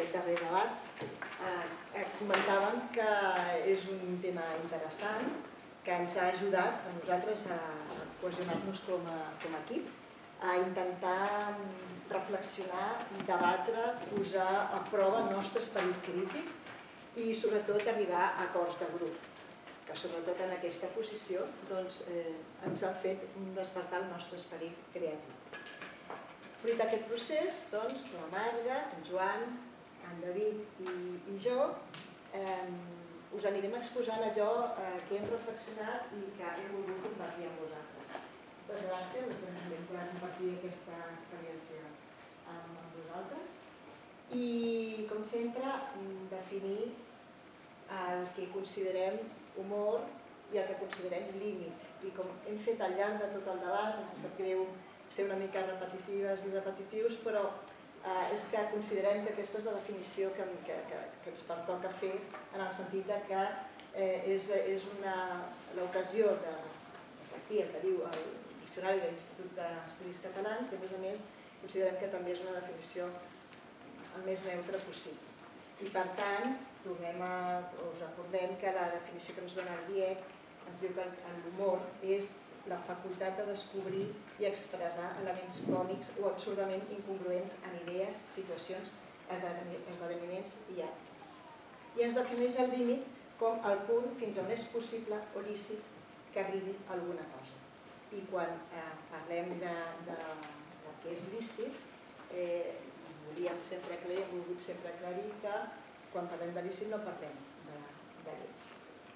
aquest darrer debat. Comentàvem que és un tema interessant, que ens ha ajudat a nosaltres a cohesionar-nos com a equip, a intentar reflexionar, debatre, posar a prova el nostre esperit crític i sobretot arribar a acords de grup, que sobretot en aquesta posició ens ha fet despertar el nostre esperit creatiu. Fruit d'aquest procés, la Marga, en Joan, en David i jo us anirem exposant allò que hem reflexionat i que hem volgut compartir amb vosaltres. Moltes gràcies, les benvinguts a compartir aquesta experiència amb vosaltres. I, com sempre, definir el que considerem humor i el que considerem límit. I com hem fet al llarg de tot el debat, ens sap greu ser una mica repetitives i repetitius, però és que considerem que aquesta és la definició que ens pertoca fer en el sentit que és l'ocasió de reflectir el que diu el Diccionari de l'Institut d'Estudis Catalans i, a més, considerem que també és una definició el més neutra possible. I, per tant, us recordem que la definició que ens dona el DIEC ens diu que l'humor és la facultat de descobrir i expressar elements còmics o absurdament incongruents en idees, situacions, esdeveniments i actes. I ens defineix el límit com el punt fins on és possible o lícit que arribi a alguna cosa. I quan parlem de què és lícit, hem volgut sempre aclarir que quan parlem de lícit no parlem de lleis.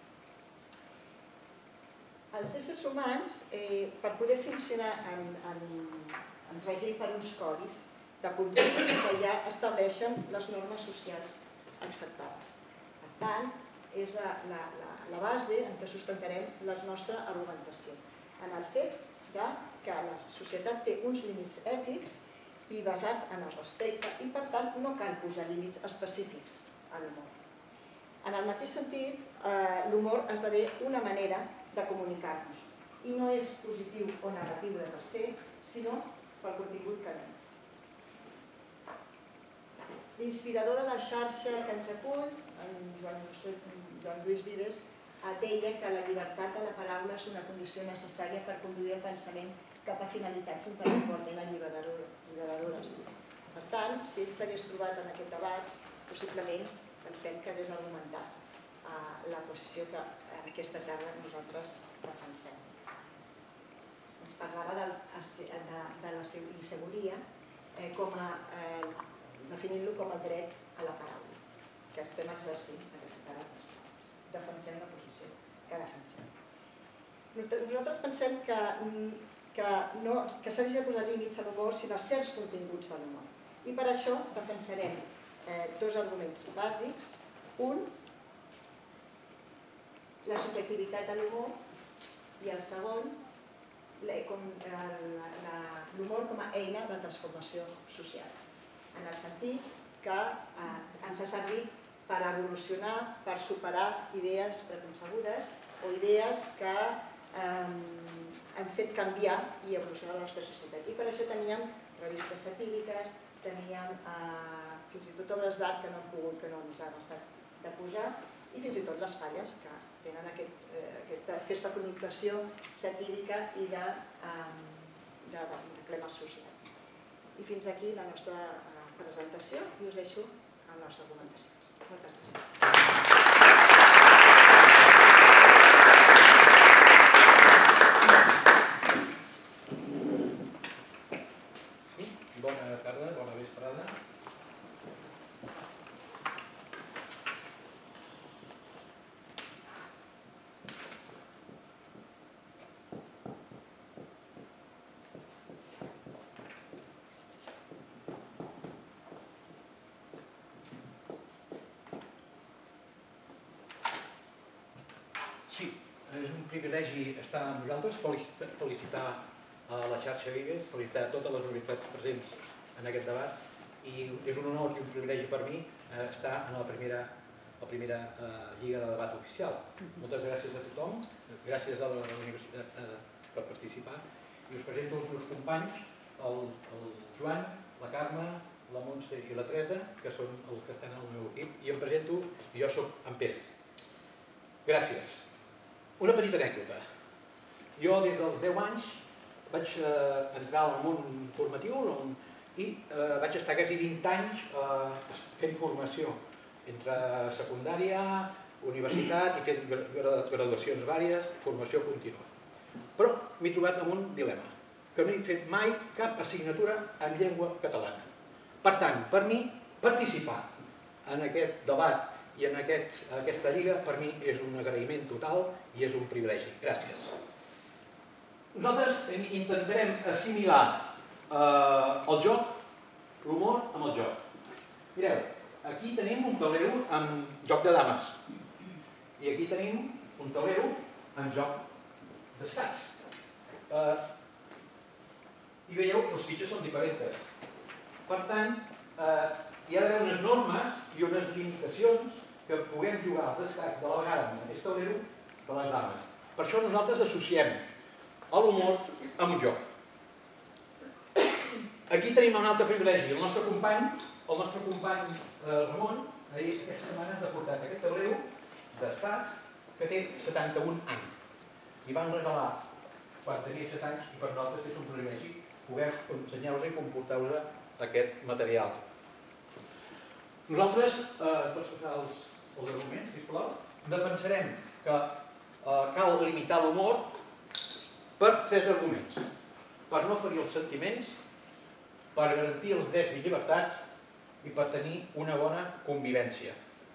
Els éssers humans, per poder funcionar, ens regim per uns codis de conducta que ja estableixen les normes socials acceptades. Per tant, és la base en què sustentarem la nostra argumentació, en el fet que la societat té uns límits ètics i basats en el respecte i, per tant, no cal posar límits específics a l'humor. En el mateix sentit, l'humor esdevé una manera de comunicar-nos i no és positiu o negatiu de per se, sinó pel contingut que emet. L'inspirador de la xarxa que ens acull, en Joan Lluís Vives, deia que la llibertat de la paraula és una condició necessària per conduir el pensament cap a finalitats intel·lectualment alliberadores. Per tant, si ell s'hagués trobat en aquest debat, possiblement pensem que hagués argumentat la posició que aquesta tarda nosaltres defensem. Ens parlava de la inseguria definint-lo com a dret a la paraula, que estem exercint aquesta tarda. Defensem la posició que defensem. Nosaltres pensem que s'ha de posar límits a l'humor si a certs continguts de l'humor. I per això defensarem dos arguments bàsics. Un, la subjectivitat de l'humor, i el segon, l'humor com a eina de transformació social, en el sentit que ens ha servit per evolucionar, per superar idees preconcebudes o idees que han fet canviar i evolucionar la nostra societat. I per això teníem revistes satíriques, teníem fins i tot obres d'art que no ens han estat de posar, i fins i tot les falles, que tenen aquesta connotació satírica i de problema social. I fins aquí la nostra presentació i us deixo amb les argumentacions. Moltes gràcies. Bona tarda, bona vesprada. Sí, és un privilegi estar amb vosaltres, felicitar la xarxa Vives, felicitar totes les universitats presents en aquest debat i és un honor i un privilegi per mi estar en la primera lliga de debat oficial. Moltes gràcies a tothom, gràcies a la universitat per participar i us presento els meus companys, el Joan, la Carme, la Montse i la Teresa, que són els que estan al meu equip, i em presento, jo soc en Pere. Gràcies. Una petita anècdota. Jo des dels 10 anys vaig entrar al món formatiu i vaig estar quasi 20 anys fent formació entre secundària, universitat i fent graduacions vàries, formació contínua. Però m'he trobat amb un dilema, que no he fet mai cap assignatura en llengua catalana. Per tant, per mi, participar en aquest debat i en aquesta lliga, per mi és un agraïment total i és un privilegi. Gràcies. Nosaltres intentarem assimilar el joc, l'humor amb el joc. Mireu, aquí tenim un taulero amb joc de dames i aquí tenim un taulero amb joc d'escacs. I veieu que les fitxes són diferents. Per tant, hi ha d'haver unes normes i unes limitacions que puguem jugar als escacs de la vegada amb aquest taulero de les dames. Per això nosaltres associem l'humor amb un joc. Aquí tenim un altre privilegi. El nostre company Ramon, aquesta setmana ens ha portat aquest taulero d'escacs que té 71 anys. I van regalar quan tenia 7 anys i per nosaltres és un privilegi poder ensenyar-vos i comportar-vos aquest material. Nosaltres, pots passar els arguments, sisplau, defensarem que cal limitar l'humor per 3 arguments. Per no ferir els sentiments, per garantir els drets i llibertats i per tenir una bona convivència.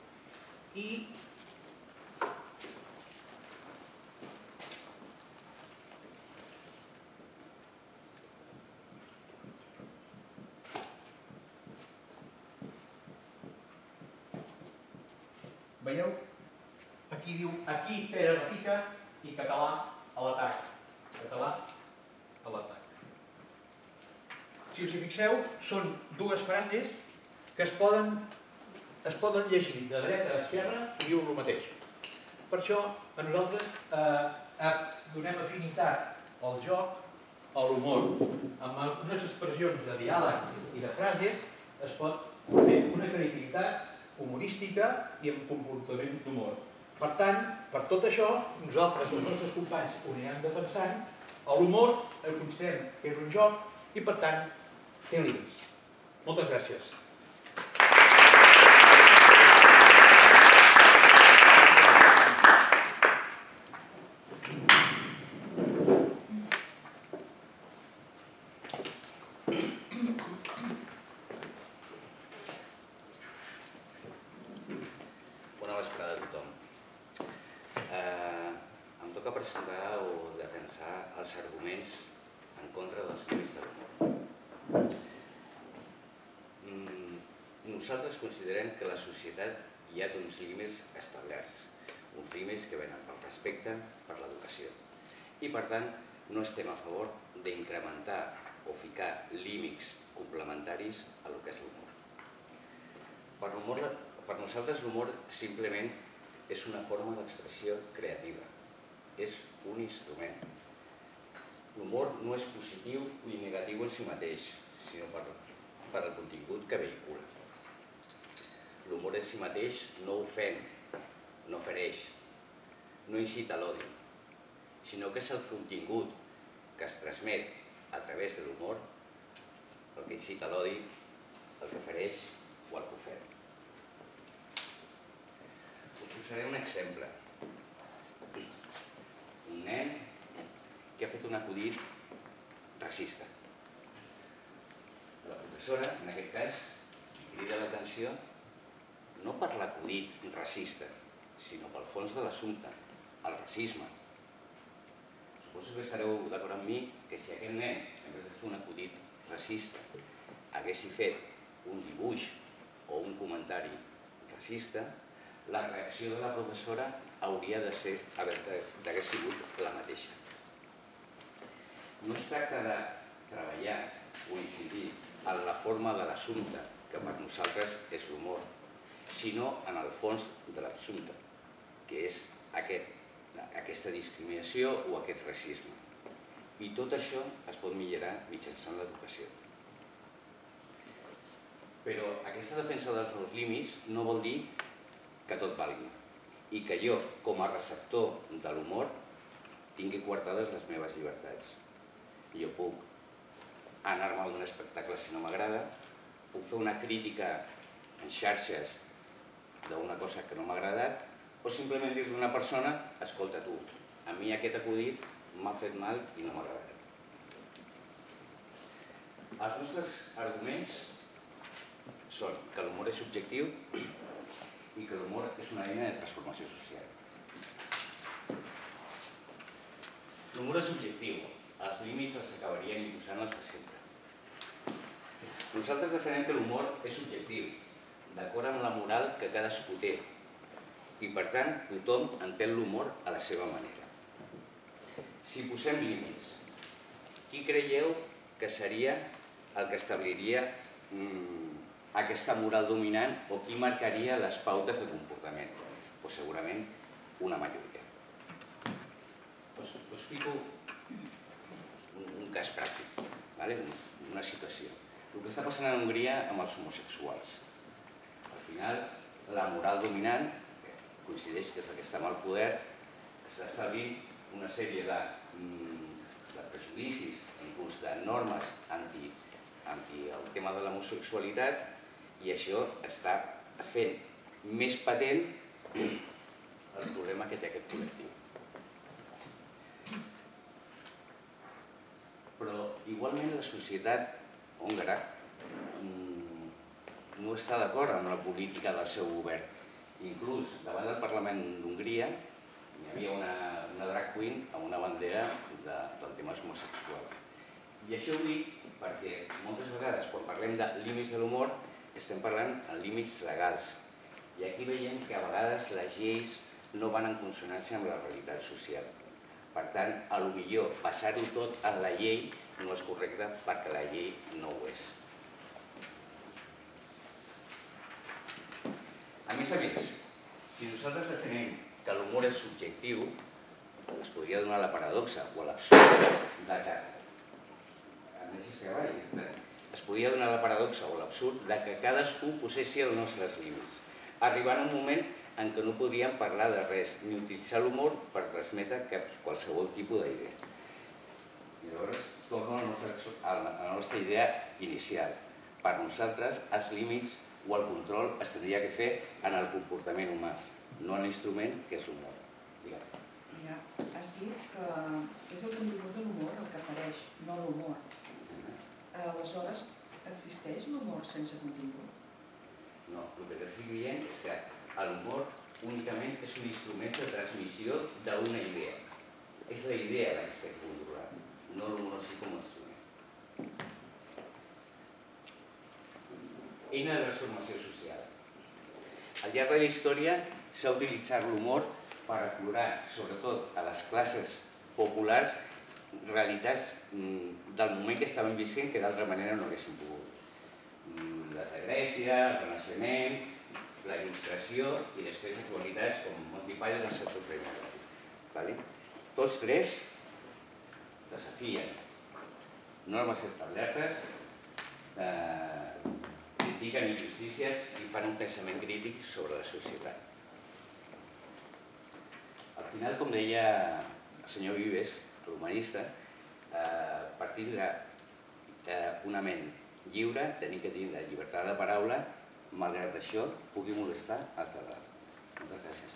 Veieu? Aquí diu, aquí Pere repica i català a l'atac. Català a l'atac. Si us hi fixeu, són 2 frases que es poden llegir de dreta a esquerra i diuen el mateix. Per això a nosaltres donem afinitat al joc, a l'humor. Amb unes expressions de diàleg i de frases es pot fer una creativitat humorística i amb comportament d'humor. Per tant, per tot això, nosaltres, els nostres companys, ho anirem defensant. L'humor el considerem que és un joc i, per tant, té límits. Moltes gràcies. Bona vesprada a tothom. Em toca presentar o defensar els arguments en contra dels límits de l'humor. Nosaltres considerem que a la societat hi ha uns límits establerts, uns límits que venen pel respecte, per l'educació. I per tant, no estem a favor d'incrementar o ficar límits complementaris a lo que és l'humor. Per nosaltres l'humor simplement és una forma d'expressió creativa, és un instrument. L'humor no és positiu ni negatiu en si mateix, sinó per al contingut que vehicula. L'humor en si mateix no ofèn, no fereix, no incita a l'odi, sinó que és el contingut que es transmet a través de l'humor el que incita a l'odi, el que fereix o el que ofèn. Us posaré un exemple. Un nen que ha fet un acudit racista. La professora, en aquest cas, crida l'atenció no per l'acudit racista, sinó pel fons de l'assumpte, el racisme. Suposo que estareu d'acord amb mi que si aquest nen, en vez de fer un acudit racista, hagués fet un dibuix o un comentari racista, la reacció de la professora hauria d'haver sigut la mateixa. No es tracta de treballar o incidir en la forma de l'assumpte, que per nosaltres és l'humor, sinó en el fons de l'assumpte, que és aquesta discriminació o aquest racisme. I tot això es pot millorar mitjançant l'educació. Però aquesta defensa dels límits no vol dir que tot valgui i que jo, com a receptor de l'humor, tingui coartades les meves llibertats. Jo puc anar-me a un espectacle si no m'agrada, puc fer una crítica en xarxes d'una cosa que no m'ha agradat, o simplement dir-li a una persona, escolta tu, a mi aquest acudit m'ha fet mal i no m'ha agradat. Els nostres arguments són que l'humor és subjectiu i que l'humor és una eina de transformació social. L'humor és subjectiu, els límits els acabarien imposant els de sempre. Nosaltres defensem que l'humor és subjectiu, d'acord amb la moral que cadascú té, i per tant tothom entén l'humor a la seva manera. Si posem límits, qui creieu que seria el que establiria aquesta moral dominant o qui marcaria les pautes de comportament? Doncs segurament una majoria. Us fico un cas pràctic, una situació. El que està passant a Hongria amb els homosexuals. Al final, la moral dominant, que coincideix que és el que està amb el poder, està establint una sèrie de prejudicis, inclús de normes anti el tema de l'homosexualitat, i això està fent més patent el problema que té aquest col·lectiu. Però igualment la societat húngara no està d'acord amb la política del seu govern. Inclús davant del Parlament d'Hongria hi havia una drag queen amb una bandera del tema homosexual. I això ho dic perquè moltes vegades quan parlem de límits de l'humor estem parlant de límits legals. I aquí veiem que a vegades les lleis no van en consonància amb la realitat social. Per tant, potser passar-ho tot a la llei no és correcte perquè la llei no ho és. A més, si nosaltres definem que l'humor és subjectiu, es podria donar la paradoxa o l'absurd de que cadascú posessi els nostres límits, arribant a un moment en què no podríem parlar de res, ni utilitzar l'humor per transmetre qualsevol tipus d'idea. I llavors torno a la nostra idea inicial. Per nosaltres, els límits o el control es tindria que fer en el comportament humà, no en l'instrument que és l'humor. Has dit que és el contingut de l'humor el que apareix, no l'humor. Aleshores, existeix l'humor sense contingut? No, el que estic dient és que l'humor únicament és un instrument de transmissió d'una idea. És la idea la que estem controlant, no l'humor sí com a instrument. Eina de transformació social. Al llarg de la història s'ha utilitzat l'humor per aflorar, sobretot a les classes populars, realitats del moment que estaven visquent que d'altra manera no haguessin pogut. Les de Grècia, el Renaixement, la Il·lustració i després actualitats com Monty Python i el Saturday Night Live. Tots tres desafien normes establertes, critiquen injustícies i fan un pensament crític sobre la societat. Al final, com deia el senyor Vives, l'humanista, per tindre una ment lliure, tenir que tindre llibertat de paraula, malgrat això, pugui molestar els de dalt. Moltes gràcies.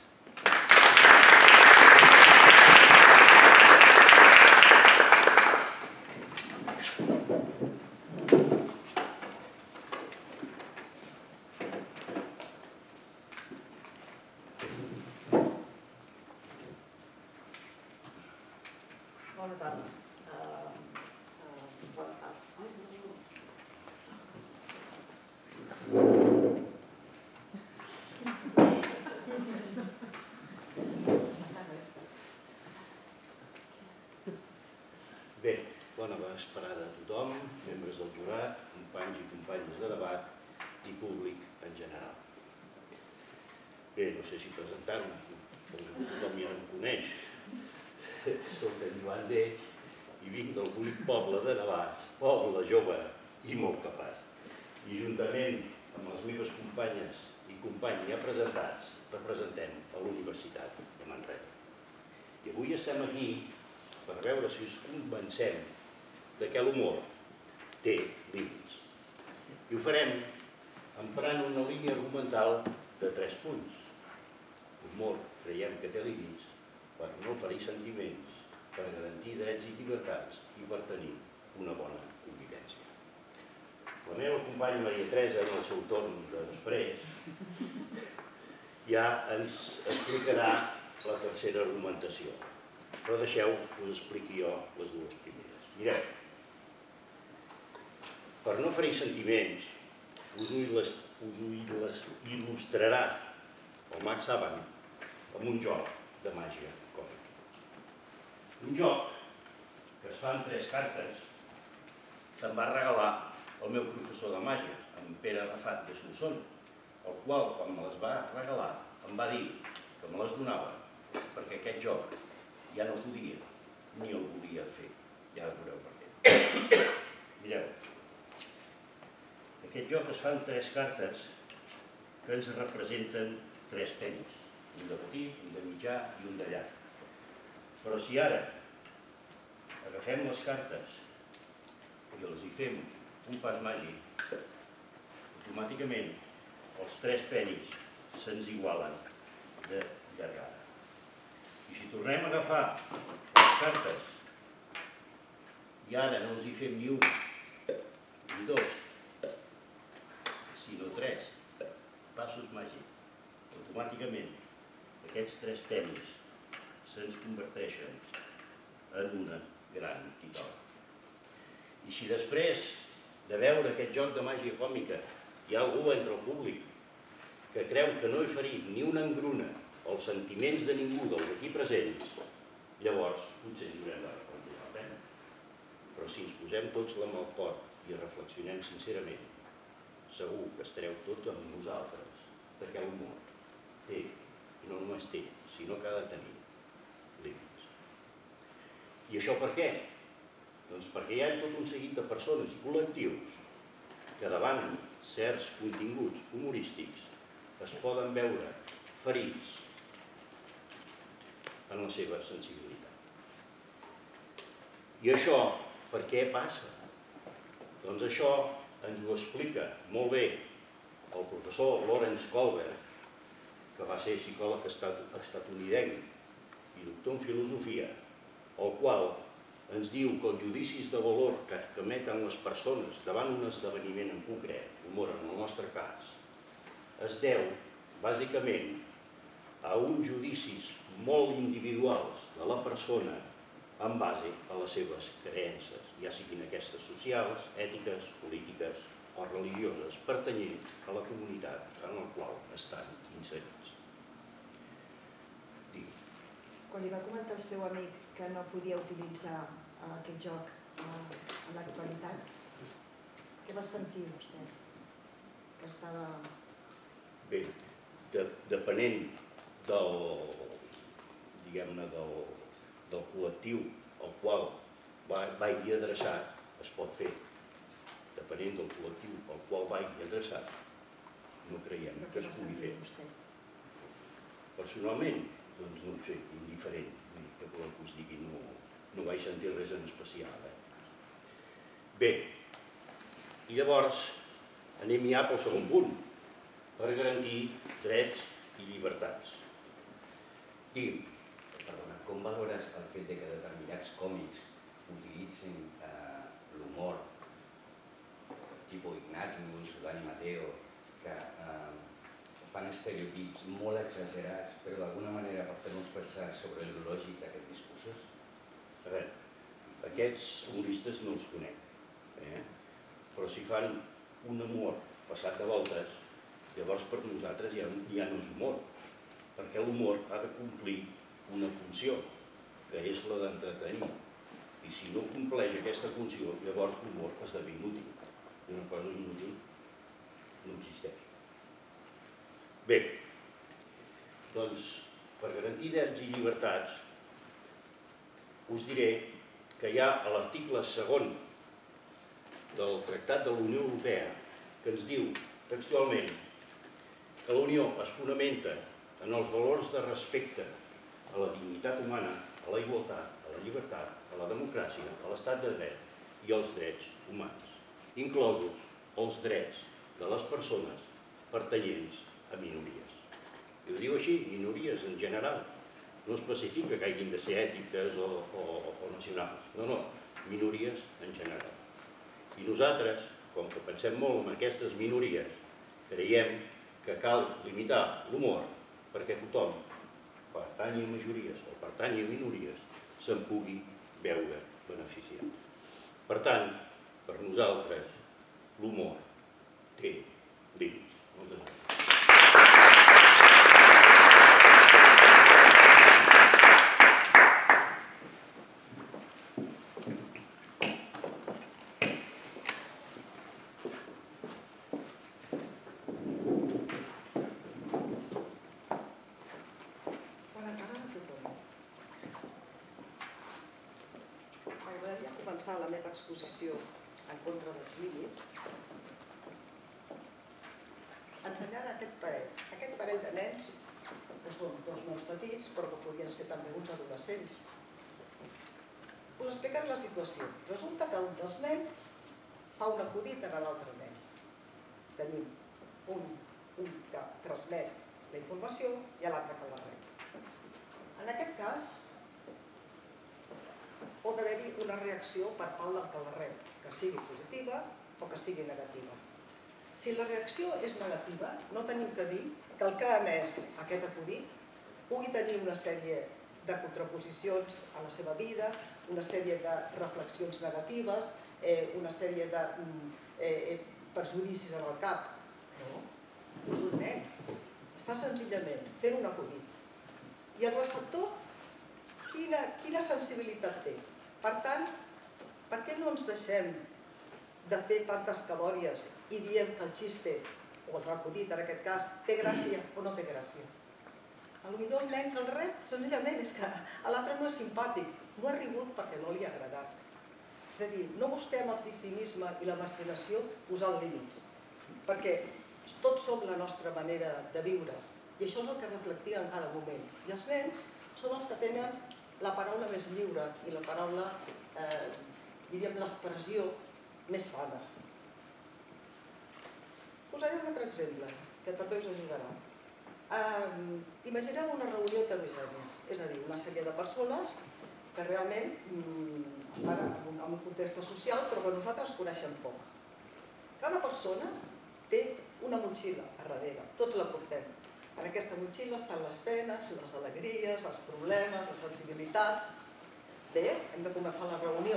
Bona tarda. Bona tarda. Bé, bona vesprada a tothom, membres del jurat, companys i companyes de debat i públic en general. Bé, no sé si presentar-me, perquè tothom ja em coneix. Soc en Joan Deix i vinc del bonic poble de Navàs, poble jove i molt capaç. I juntament amb les meves companyes i companys ja presentats, representem a la Universitat de Manresa. I avui estem aquí per veure si us convencem que l'humor té límits. I ho farem emprant una línia argumental de 3 punts. L'humor creiem que té límits per no ferir sentiments, per garantir drets i llibertats i per tenir una bona convivència. La meva companya Maria Teresa, en el seu torn de després, ja ens explicarà la tercera argumentació. Però deixeu que us expliqui jo les 2 primeres. Mireu, per no ferir sentiments, us ho il·lustrarà el Max Saban amb un joc de màgia còmica. Un joc que es fa amb 3 cartes que em va regalar el meu professor de màgia, en Pere Rafat de Solsona, el qual, quan me les va regalar, em va dir que me les donava perquè aquest joc ja no podia ni el volia fer. Ja ho veureu per què. Mireu, aquest joc es fa amb 3 cartes que ens representen 3 penis, un de petit, un de mitjà i un de llarg. Però si ara agafem les cartes i els hi fem un pas màgic, automàticament els 3 penis se'ns igualen de llargada. I si tornem a agafar les cartes i ara no els hi fem ni 1 ni 2, sinó 3 passos màgics, automàticament aquests 3 penis se'ns converteixen en una gran titola. I si després de veure aquest joc de màgia còmica hi ha algú entre el públic que creu que no he ferit ni una engruna els sentiments de ningú dels aquí presents, llavors potser ens haurem de reprendre la pena. Però si ens posem tots la mà al pot i reflexionem sincerament, segur que estareu tots amb nosaltres, perquè l'humor té, i no només té, sinó que ha de tenir límits. I això per què? Doncs perquè hi ha tot un seguit de persones i col·lectius que davant certs continguts humorístics es poden veure ferits en la seva sensibilitat. I això per què passa? Doncs això ens ho explica molt bé el professor Lawrence Kohlberg, que va ser psicòleg estatunidenc i doctor en filosofia, el qual ens diu que els judicis de valor que emeten les persones davant un esdeveniment en concret, l'humor en el nostre cas, es deu bàsicament a uns judicis molt individuals de la persona en base a les seves creences, ja siguin aquestes socials, ètiques, polítiques o religioses, pertanyents a la comunitat en la qual estan inserits. Quan li va comentar el seu amic que no podia utilitzar aquest joc en l'actualitat, què va sentir vostè? Que estava... Bé, depenent del col·lectiu al qual vagi adreçat, es pot fer. Depenent del col·lectiu al qual vagi adreçat, no creiem que es pugui fer. Personalment, doncs no ho sé, indiferent, que volem que us digui, no vaig sentir res en especial. Bé, i llavors anem ja pel segon punt, per garantir drets i llibertats. Digui'm. Perdona, com valores el fet que determinats còmics utilitzin l'humor, tipus Ignatius, Dani Mateo, que fan estereotips molt exagerats, però d'alguna manera per fer-nos pensar sobre el lògic d'aquests discursos? A veure, aquests humoristes no els conec, però si fan un humor passat de voltes, llavors per nosaltres ja no és humor, perquè l'humor ha de complir una funció, que és la d'entretenir. I si no compleix aquesta funció, llavors l'humor esdevé inútil. I una cosa inútil no existeix. Bé, doncs, per garantir drets i llibertats, us diré que hi ha a l'article 2 del Tractat de la Unió Europea que ens diu textualment, que la Unió es fonamenta en els valors de respecte a la dignitat humana, a la igualtat, a la llibertat, a la democràcia, a l'estat de dret i als drets humans, inclosos els drets de les persones pertanyents a minories. I ho diu així, minories en general. No especifica que hagin de ser ètiques o nacionals. No, minories en general. I nosaltres, com que pensem molt en aquestes minories, creiem que cal limitar l'humor perquè tothom, pertanyi a majories o pertanyi a minories, se'n pugui veure beneficiat. Per tant, per nosaltres, l'humor té límits. Moltes gràcies. M'agradaria començar la meva exposició en contra dels límits ensenyant aquest parell de nens, que són dos nens petits, però que podrien ser també uns adolescents. Us explicaré la situació. Resulta que un dels nens fa un acudit a l'altre nen. Tenim un que transmet la informació i l'altre que la rep. En aquest cas, pot haver-hi una reacció per part del que la rep, que sigui positiva o que sigui negativa. Si la reacció és negativa, no tenim que dir que el que ha emès aquest acudit pugui tenir una sèrie de contraposicions a la seva vida, una sèrie de reflexions negatives, una sèrie de perjudicis en el cap. No, és un nen. Està senzillament fent un acudit. I el receptor, quina sensibilitat té? Per tant, per què no ens deixem de fer tantes cabòries i diem que el xiste, o el acudit en aquest cas, té gràcia o no té gràcia? Potser el nen que el rep, senzillament, és que a l'altre no és simpàtic, no ha rigut perquè no li ha agradat. És a dir, no busquem el victimisme i la marginació posant límits, perquè tots som la nostra manera de viure i això és el que reflectia en cada moment. I els nens són els que tenen la paraula més lliure i la paraula, diríem, l'expressió més sana. Posaré un altre exemple, que també us ajudarà. Imaginem una reunió heterogènia, és a dir, una sèrie de persones que realment estan en un context social però que nosaltres coneixem poc. Cada persona té una motxilla a darrere, tots la portem. En aquesta motxilla estan les penes, les alegries, els problemes, les sensibilitats. Bé, hem de començar la reunió.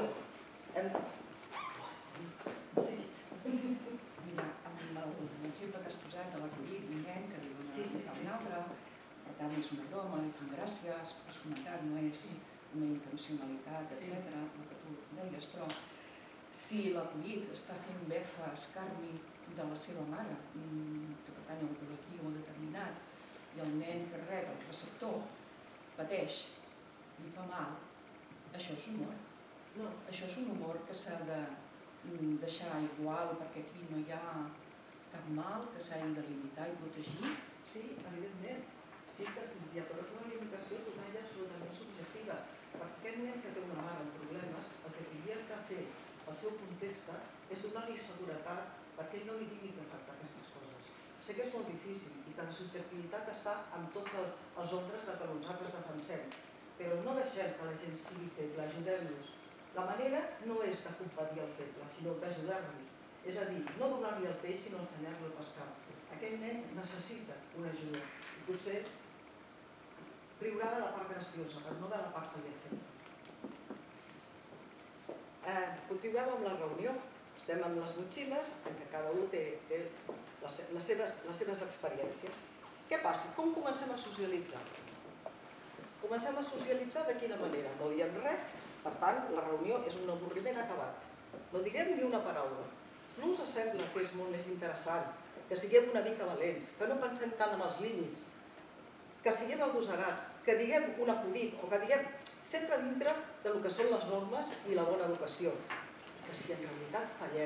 Mira, amb l'exemple que has posat de l'acudit d'un nen que diu un altre, per tant és una broma, li fan gràcia, has comentat, no és una intencionalitat, etc., el que tu deies, però si l'acudit està fent befa, escarni de la seva mare, que pertany a un col·lectiu determinat, i el nen que rep el receptor pateix, li fa mal, això és humor. No, això és un humor que s'ha de deixar igual perquè aquí no hi ha cap mal, que s'ha de limitar i protegir. Sí, evidentment. Sí que es podria, però és una limitació totalment absolutament subjectiva. Perquè aquest nen que té una mare amb problemes, el que hauria de fer el seu context és donar-li seguretat perquè ell no li digui que fa aquestes coses. Sé que és molt difícil i que la subjectivitat està en tots els ordres que nosaltres defensem, però no deixem que la gent sigui feble, ajudem-los. La manera no és de compadir el feble, sinó d'ajudar-lo. És a dir, no donar-li el peix, sinó ensenyar-lo a pescar. Aquest nen necessita una ajuda i potser riurà de la part graciosa, però no de la part que li ha fet. Continuem amb la reunió. Estem amb les motxilles en què cada un té les seves experiències. Què passa? Com comencem a socialitzar? Comencem a socialitzar de quina manera? No diem res, per tant, la reunió és un avorriment acabat. No direm ni una paraula. No us sembla que és molt més interessant que siguem una mica valents, que no pensem tant en els límits, que siguem agosarats, que diguem un acudit o que diguem sempre dintre del que són les normes i la bona educació. Que si en realitat fallem,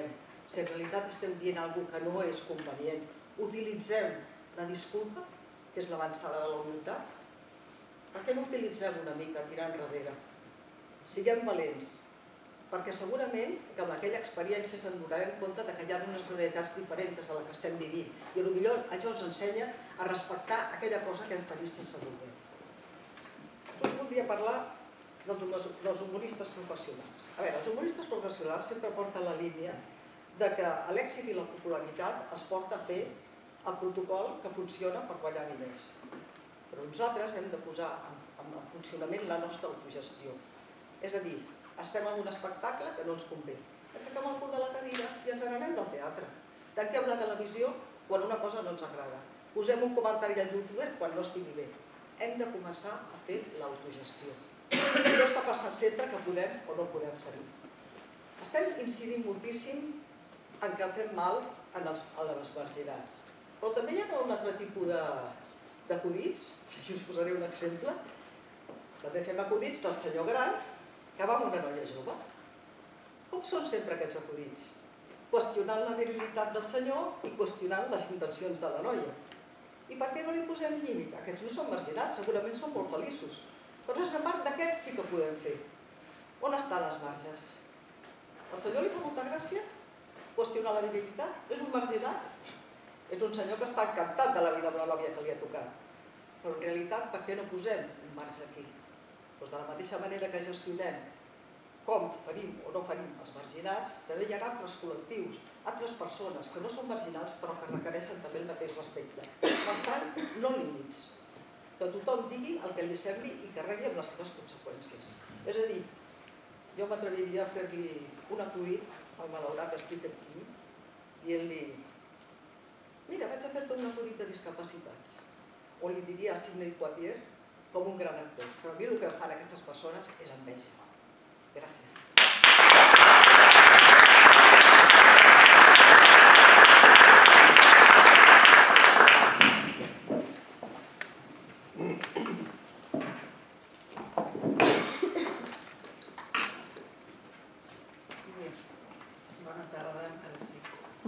Si en realitat estem dient alguna cosa que no és convenient, utilitzem la disculpa, que és l'avançada de la humilitat. Per què no utilitzem una mica tirar enrere? Siguem valents, perquè segurament que amb aquella experiència ens donarem compte que hi ha unes realitats diferents a la que estem vivint i potser això ens ensenya a respectar aquella cosa que hem ferit sense voler. Us voldria parlar dels humoristes professionals. A veure, els humoristes professionals sempre porten la línia de que l'èxit i la popularitat els porta a fer el protocol que funciona per guanyar diners. Però nosaltres hem de posar en funcionament la nostra autogestió. És a dir, estem en un espectacle que no ens convé. Aixequem el cul de la cadira i ens n'anem del teatre. Tanquem la televisió quan una cosa no ens agrada. Posem un comentari al youtuber quan no estigui bé. Hem de començar a fer l'autogestió. No està passant sempre que podem o no podem fer-ho. Estem incidint moltíssim en què fem mal a les marginats. Però també hi ha un altre tipus d'acudits, i us posaré un exemple. També fem acudits del senyor gran que va amb una noia jove. Com són sempre aquests acudits? Qüestionant la virilitat del senyor i qüestionant les intencions de la noia. I per què no li posem límit? Aquests no són marginats, segurament són molt feliços. Però és una part d'aquests sí que podem fer. On estan les marges? Al senyor li fa molta gràcia qüestionar la virilitat? És un marginat? És un senyor que està encantat de la vida amb la nòvia que li ha tocat. Però en realitat, per què no posem un marge aquí? Doncs de la mateixa manera que gestionem com ferim o no ferim els marginats, també hi ha altres col·lectius, altres persones que no són marginals però que requereixen també el mateix respecte. Per tant, no límits. Que tothom digui el que li sembli i carregui amb les seves conseqüències. És a dir, jo m'atreviria a fer-li un acudit al malaurat Stephen King, dient-li: mira, vaig a fer-te un acudit de discapacitats. O li diria a Sidney Poitier com un gran actor. Però a mi el que fan aquestes persones és enveja. Gràcies. Bona tarda, ara sí.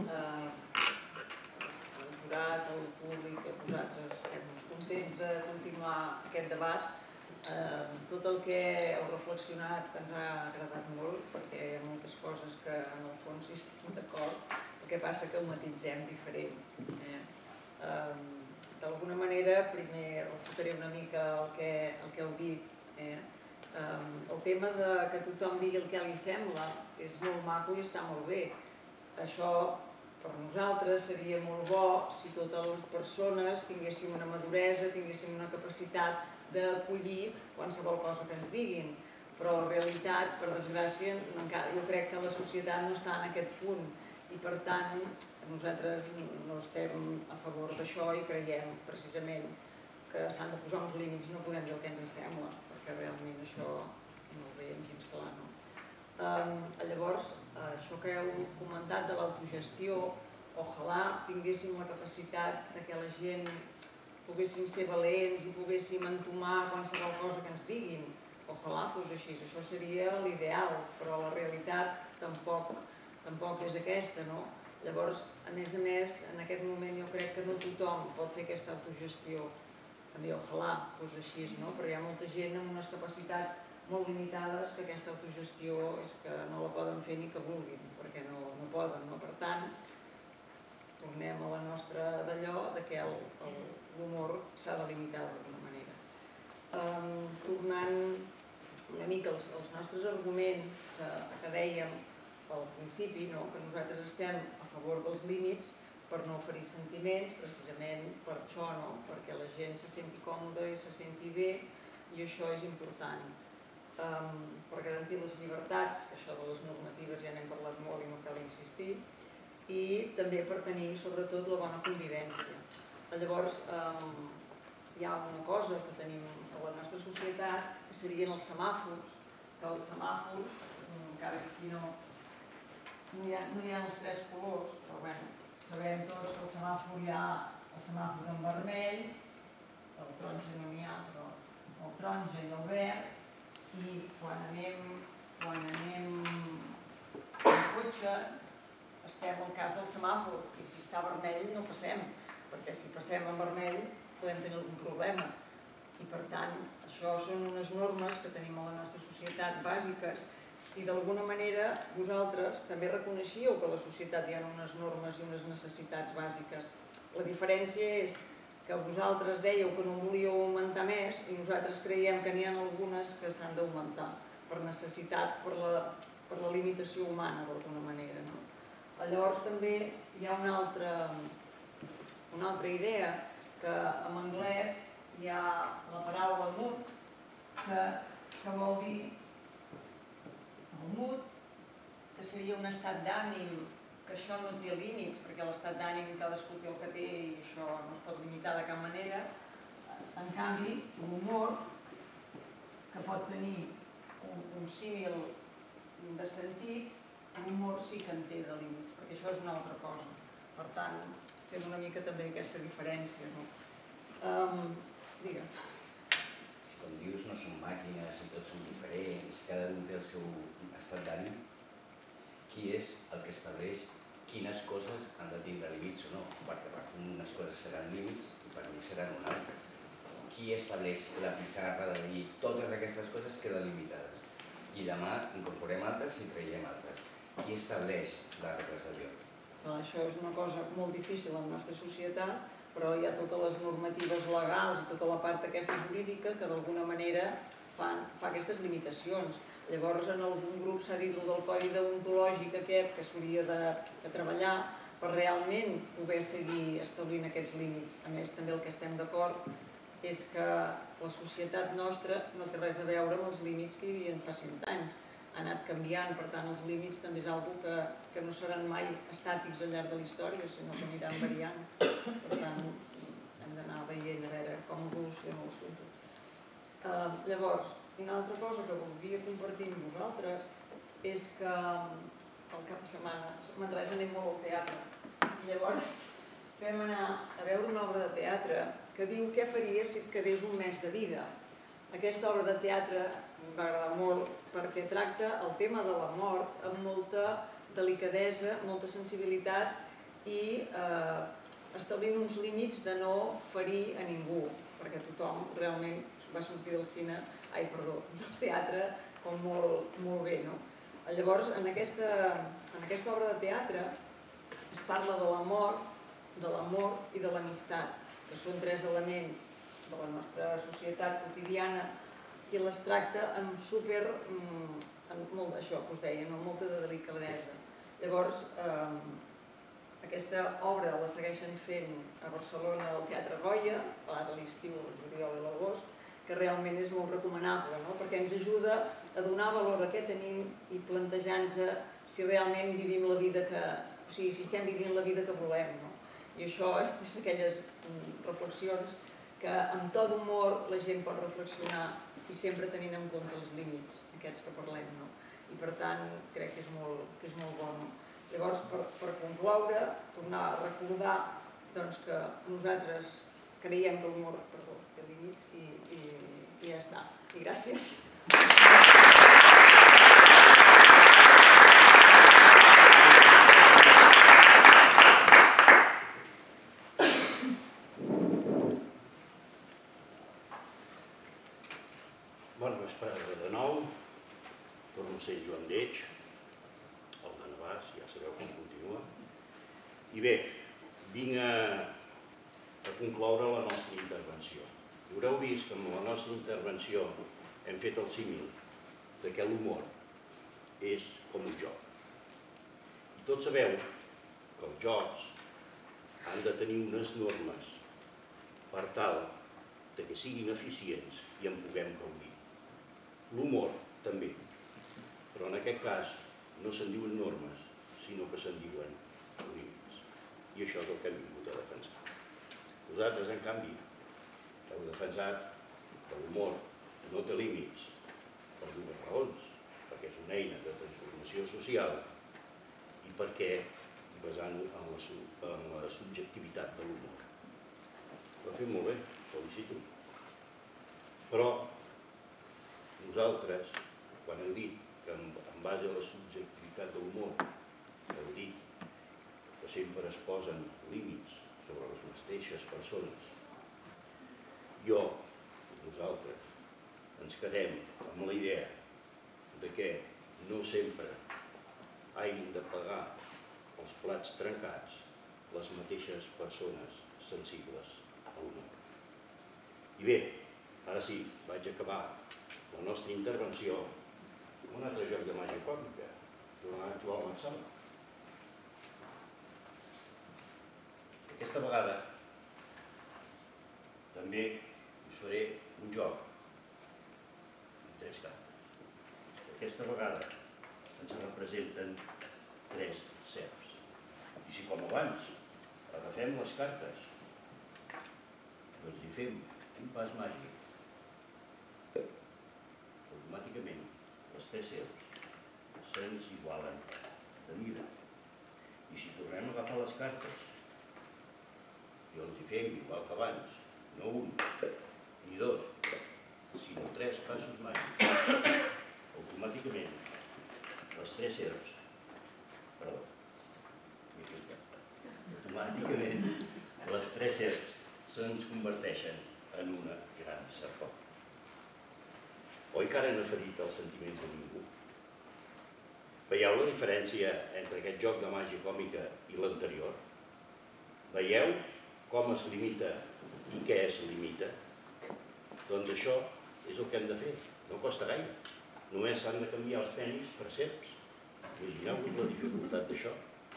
El jurat, el públic, vosaltres estem contents de continuar aquest debat. Tot el que heu reflexionat ens ha agradat molt, perquè hi ha moltes coses que en el fons hi estem d'acord, el que passa que ho matitzem diferent. D'alguna manera, primer refutaré una mica el que heu dit. El tema que tothom digui el que li sembla és molt maco i està molt bé. Això per nosaltres seria molt bo si totes les persones tinguéssim una maduresa, tinguéssim una capacitat d'acollir qualsevol cosa que ens diguin. Però en realitat, per desgràcia, jo crec que la societat no està en aquest punt i per tant nosaltres no estem a favor d'això i creiem precisament que s'han de posar uns límits, no podem dir el que ens sembla, perquè realment això no ho veiem gens clar. Llavors, això que heu comentat de l'autogestió, ojalà tinguéssim la capacitat que la gent poguéssim ser valents i poguéssim entomar qualsevol cosa que ens diguin. Ojalà fos així, això seria l'ideal, però la realitat tampoc és aquesta, no? Llavors, a més, en aquest moment jo crec que no tothom pot fer aquesta autogestió. També ojalà fos així, no? Però hi ha molta gent amb unes capacitats molt limitades que aquesta autogestió és que no la poden fer ni que vulguin, perquè no poden, no? Per tant, tornem a la nostra d'allò que l'humor s'ha de limitar d'alguna manera. Tornant una mica als nostres arguments que dèiem al principi, que nosaltres estem a favor dels límits per no oferir sentiments, precisament per això, perquè la gent se senti còmoda i se senti bé, i això és important. Per garantir les llibertats, que això de les normatives ja n'hem parlat molt i no cal insistir, i també per tenir, sobretot, la bona convivència. Llavors, hi ha una cosa que tenim a la nostra societat, que serien els semàfors, que els semàfors, encara que aquí no hi ha els tres colors, però bé, sabem tots que el semàfor hi ha el semàfor en vermell, el taronja no n'hi ha, però el taronja i el verd, i quan anem en cotxe estem al cas del semàfor, i si està vermell no passem, perquè si passem en vermell podem tenir algun problema. I per tant, això són unes normes que tenim a la nostra societat bàsiques i d'alguna manera vosaltres també reconeixíeu que a la societat hi ha unes normes i unes necessitats bàsiques. La diferència és que vosaltres dèieu que no volíeu augmentar més i nosaltres creiem que n'hi ha algunes que s'han d'augmentar per necessitat, per la limitació humana d'alguna manera. Llavors també hi ha una altra idea, que en anglès hi ha la paraula mood, que vol dir el mood, que seria un estat d'ànim, que això no té límits, perquè l'estat d'ànim cadascú té el que té i això no es pot limitar de cap manera. En canvi, l'humor, que pot tenir un símil de sentit, l'humor sí que en té de límits, perquè això és una altra cosa. Per tant, fem una mica també aquesta diferència. Digue'm. Com dius, no són màquines i tots són diferents, cada un té el seu estat d'ànim. Qui és el que estableix quines coses han de tindre límits o no? Perquè per unes coses seran límits i per mi seran unes altres. Qui estableix la pissarra de dir totes aquestes coses queden limitades? I demà incorporem altres i traiem altres. Qui estableix la representació? Això és una cosa molt difícil en la nostra societat, però hi ha totes les normatives legals i tota la part aquesta jurídica que d'alguna manera fa aquestes limitacions. Llavors, en algun grup s'ha dit del codi deontològic aquest que s'hauria de treballar per realment poder seguir establint aquests límits. A més, també el que estem d'acord és que la societat nostra no té res a veure amb els límits que hi havia fa 100 anys. Ha anat canviant, per tant, els límits també és una cosa que no seran mai estàtics al llarg de la història, sinó que aniran variant. Per tant, hem d'anar veient a veure com evoluciona l'assumpte. Llavors, una altra cosa que voldria compartir amb vosaltres és que el cap de setmana a Manresa anem molt al teatre. I llavors vam anar a veure una obra de teatre que diu què faries si et quedés un mes de vida. Aquesta obra de teatre em va agradar molt perquè tracta el tema de la mort amb molta delicadesa, molta sensibilitat i establint uns límits de no ferir a ningú, perquè tothom realment va sortir del teatre com molt bé. Llavors, en aquesta obra de teatre es parla de la mort, de l'amor i de l'amistat, que són 3 elements de la nostra societat quotidiana i les tracta amb molt d'això que us deia, amb molta delicadesa. Llavors, aquesta obra la segueixen fent a Barcelona al Teatre Goya, ara a l'estiu, el juliol i l'agost, que realment és molt recomanable, perquè ens ajuda a donar valor a què tenim i plantejar-nos si realment vivim la vida que... O sigui, si estem vivint la vida que volem. I això és aquelles reflexions que amb to d'humor la gent pot reflexionar i sempre tenint en compte els límits aquests que parlem. I per tant crec que és molt bo. Llavors, per concloure, tornar a recordar que nosaltres creiem que l'humor té límits i ja està. I gràcies. Bona vesprada de nou. Torno a ser Joan Deix, el de Navàs, ja sabeu com continua. I bé, vinc a concloure la nostra intervenció. Haureu vist que en la nostra intervenció hem fet el símil de que l'humor és com un joc. I tots sabeu que els jocs han de tenir unes normes per tal que siguin eficients i en puguem gaudir. L'humor també, però en aquest cas no se'n diuen normes, sinó que se'n diuen límits. I això és el que hem vingut a defensar. Vosaltres, en canvi, heu defensat que l'humor no té límits per 2 raons, perquè és una eina de transformació social i perquè basant-ho en la subjectivitat de l'humor. Ho ha fet molt bé, us felicito. Però vosaltres, quan heu dit que en base a la subjectivitat de l'humor heu dit que sempre es posen límits sobre les mateixes persones. Nosaltres, ens quedem amb la idea de que no sempre hagin de pagar els plats trencats les mateixes persones sensibles a l'humor. I bé, ara sí, vaig acabar la nostra intervenció amb un altre joc de màgia còmica, durant l'actual Marçal. Aquesta vegada també us faré un joc amb 3 cartes. Aquesta vegada ens representen 3 serps. I si com abans agafem les cartes i els hi fem un pas màgic, automàticament les 3 serps se'ns igualen de mida. I si tornem a agafar les cartes i els hi fem igual que abans, no un ni 2, sinó 3 passos màgics, automàticament les 3 serps, automàticament les 3 serps se'ns converteixen en una gran serpent. Oi que ara no he ferit els sentiments de ningú? Veieu la diferència entre aquest joc de màgia còmica i l'anterior? Veieu com es limita i què es limita? Doncs això és el que hem de fer, no costa gaire. Només s'han de canviar els penis per serps. Imagineu-vos la dificultat d'això.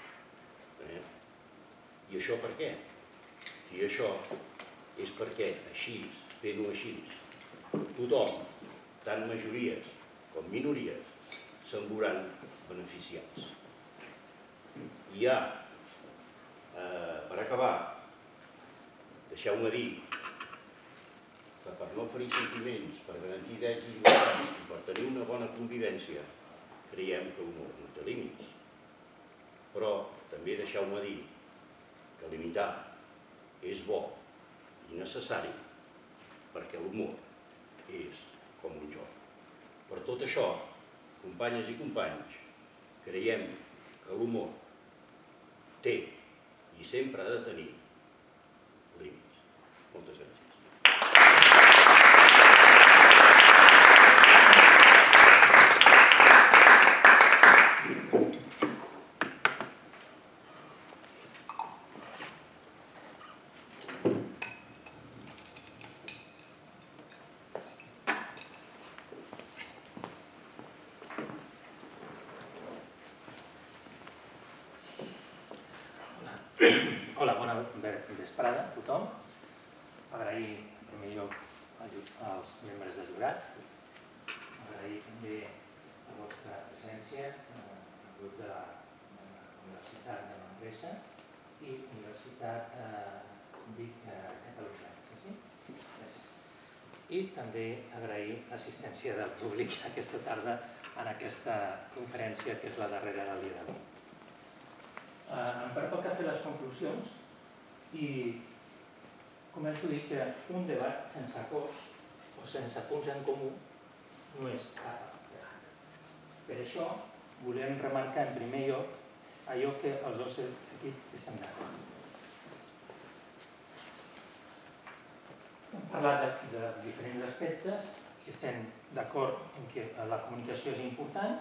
I això per què? I això és perquè així, fent-ho així, tothom, tant majories com minories, se'n veuran beneficiats. I ja, per acabar, deixeu-me dir que per no oferir sentiments, per garantir drets i llibertats i per tenir una bona convivència, creiem que l'humor no té límits. Però també deixeu-me dir que limitar és bo i necessari perquè l'humor és com un joc. Per tot això, companyes i companys, creiem que l'humor té i sempre ha de tenir límits. Moltes gràcies. Hola, bona vesprada a tothom. Agrair en primer lloc als membres del jurat. Agrair també la vostra presència al grup de la Universitat de Manresa i Universitat Vic Catalunya. Gràcies. I també agrair l'assistència del públic aquesta tarda en aquesta conferència que és la darrera del dia d'avui. Em pertoca fer les conclusions i començo a dir que un debat sense acords o sense punts en comú no és cap debat. Per això volem remarcar en primer lloc allò que els dos equips estem d'acord. Hem parlat de diferents aspectes i estem d'acord en que la comunicació és important,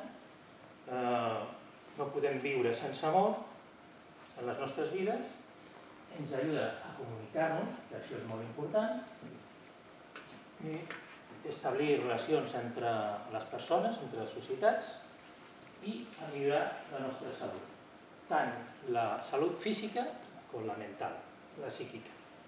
no podem viure sense amor en les nostres vides, ens ajuda a comunicar-nos, que això és molt important, i establir relacions entre les persones, entre les societats, i a millorar la nostra salut, tant la salut física com la mental, la psíquica.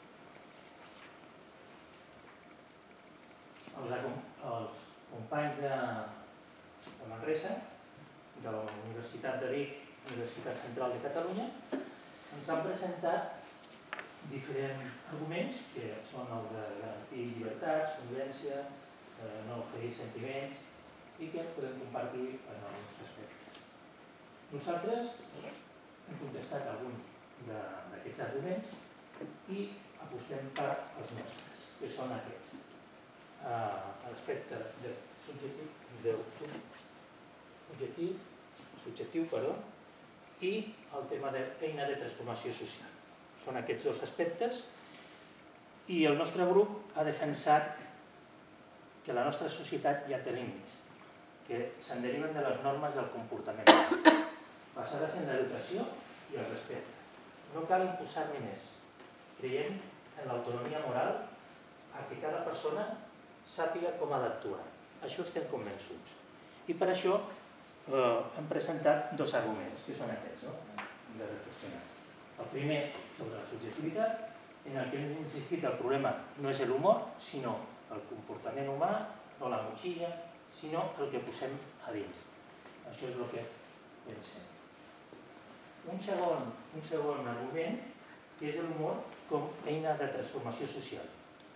Els companys de Manresa, de la Universitat de Vic, Universitat Central de Catalunya, ens han presentat diferents arguments que són el de garantir llibertats, convivència, no oferir sentiments i que podem compartir en alguns aspectes. Nosaltres hem contestat alguns d'aquests arguments i apostem per als nostres, que són aquests. L'aspecte subjectiu, i el tema d'eina de transformació social. Són aquests dos aspectes i el nostre grup ha defensat que la nostra societat ja té límits, que se'n deriven de les normes del comportament, basades en l'educació i el respecte. No cal imposar-ne més. Creiem en l'autonomia moral a que cada persona sàpiga com ha d'actuar. Això estem convençuts. I per això hem presentat dos arguments, que són aquests, hem de reflexionar. El primer, sobre la subjectivitat, en el que hem insistit el problema no és l'humor, sinó el comportament humà, no la motxilla, sinó el que posem a dins. Això és el que pensem. Un segon argument, que és l'humor com a eina de transformació social.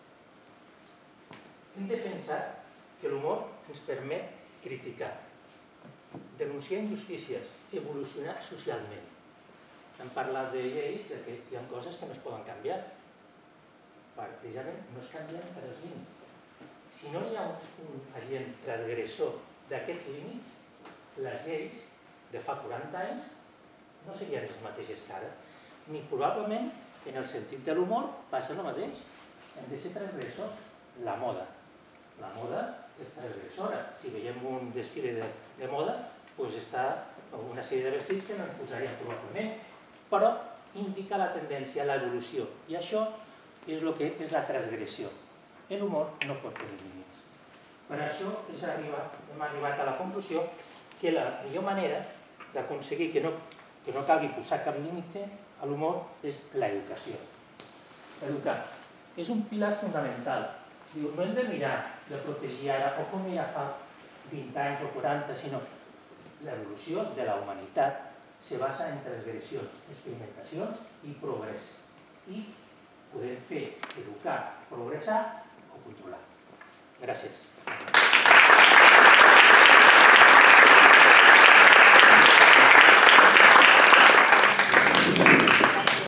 Hem defensat que l'humor ens permet criticar, denunciar injustícies, evolucionar socialment. Hem parlat de lleis que hi ha coses que no es poden canviar. Precisament no es canvien per als límits. Si no hi ha un agent transgressor d'aquests límits, les lleis de fa 40 anys no serien les mateixes que ara. Ni probablement en el sentit de l'humor passa el mateix. Hem de ser transgressors. La moda. La moda és transgressora. Si veiem un desfile de moda, doncs està una sèrie de vestits que no ens posarien probablement, però indica la tendència, l'evolució. I això és el que és la transgressió. L'humor no pot tenir límits. Per això hem arribat a la conclusió que la millor manera d'aconseguir que no calgui posar cap límit a l'humor és l'educació. Educar és un pilar fundamental. No hem de mirar de protegir ara o com era fa 20 anys o 40, sinó l'evolució de la humanitat se basa en transgressions, experimentacions i progrés. I podem fer educar, progressar o controlar. Gràcies.